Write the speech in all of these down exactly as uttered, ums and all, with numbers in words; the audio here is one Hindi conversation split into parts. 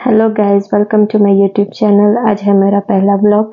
Hello guys, welcome to my YouTube channel. आज है मेरा पहला ब्लॉग।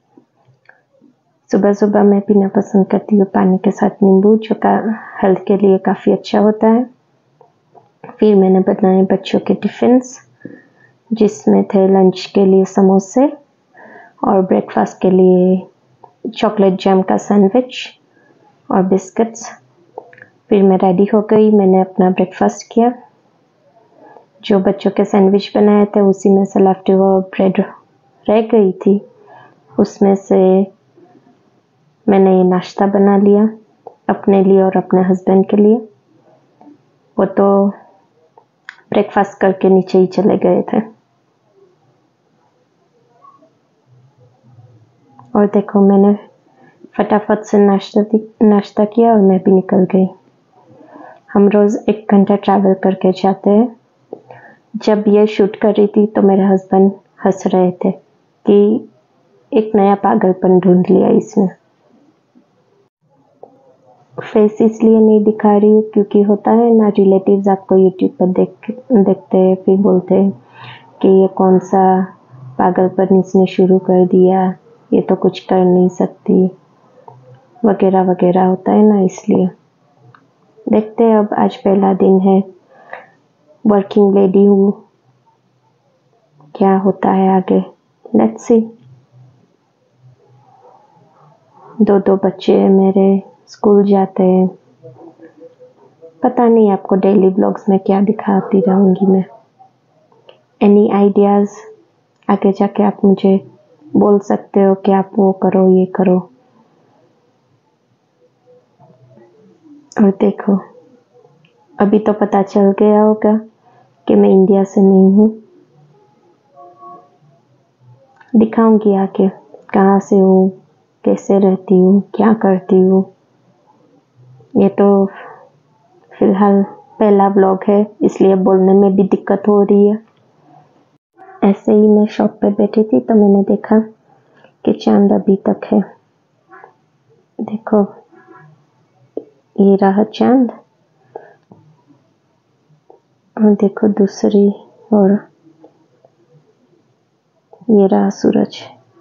सुबह सुबह मैं पीना पसंद करती हूँ पानी के साथ नींबू, जो का हेल्थ के लिए काफ़ी अच्छा होता है। फिर मैंने बनाए बच्चों के टिफ़िन्स, जिसमें थे लंच के लिए समोसे और ब्रेकफास्ट के लिए चॉकलेट जैम का सैंडविच और बिस्किट्स। फिर मैं रेडी हो गई, मैंने अपना ब्रेकफास्ट किया। जो बच्चों के सैंडविच बनाए थे उसी में से लेफ्ट ओवर ब्रेड रह गई थी, उसमें से मैंने ये नाश्ता बना लिया अपने लिए और अपने हस्बैंड के लिए। वो तो ब्रेकफास्ट करके नीचे ही चले गए थे। और देखो, मैंने फटाफट से नाश्ता नाश्ता किया और मैं भी निकल गई। हम रोज़ एक घंटा ट्रैवल करके जाते हैं। जब ये शूट कर रही थी तो मेरे हस्बैंड हंस रहे थे कि एक नया पागलपन ढूंढ लिया इसने। फेस इसलिए नहीं दिखा रही हूँ क्योंकि होता है ना, रिलेटिव्स आपको यूट्यूब पर देख देखते हैं, फिर बोलते हैं कि ये कौन सा पागलपन इसने शुरू कर दिया, ये तो कुछ कर नहीं सकती वगैरह वगैरह, होता है ना। इसलिए देखते हैं, अब आज पहला दिन है, वर्किंग लेडी हूँ, क्या होता है आगे, लेट्स सी। दो दो बच्चे हैं मेरे, स्कूल जाते हैं। पता नहीं आपको डेली ब्लॉग्स में क्या दिखाती रहूँगी मैं। एनी आइडियाज़ आगे जाके आप मुझे बोल सकते हो कि आप वो करो, ये करो। और देखो, अभी तो पता चल गया होगा कि मैं इंडिया से नहीं हूँ। दिखाऊंगी आके कहाँ से हूँ, कैसे रहती हूँ, क्या करती हूँ। ये तो फिलहाल पहला ब्लॉग है, इसलिए बोलने में भी दिक्कत हो रही है। ऐसे ही मैं शॉप पे बैठी थी तो मैंने देखा कि चांद अभी तक है। देखो, ये रहा चांद और देखो दूसरी और ये रहा सूरज।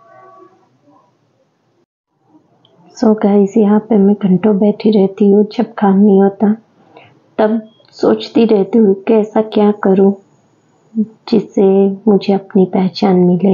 सो गाइस, यहाँ पे मैं घंटों बैठी रहती हूँ। जब काम नहीं होता तब सोचती रहती हूँ कि ऐसा क्या करूँ जिससे मुझे अपनी पहचान मिले।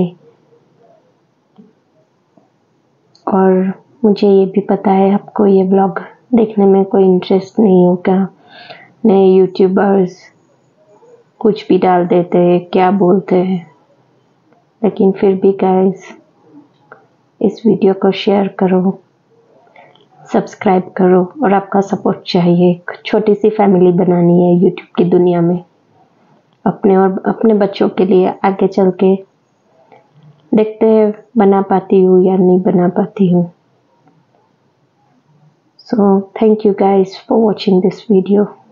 और मुझे ये भी पता है आपको ये ब्लॉग देखने में कोई इंटरेस्ट नहीं होगा। नए यूट्यूबर्स कुछ भी डाल देते हैं, क्या बोलते हैं, लेकिन फिर भी गाइस, इस वीडियो को शेयर करो, सब्सक्राइब करो, और आपका सपोर्ट चाहिए। एक छोटी सी फैमिली बनानी है यूट्यूब की दुनिया में, अपने और अपने बच्चों के लिए। आगे चल के देखते हैं बना पाती हूँ या नहीं बना पाती हूँ। So thank you guys for watching this video.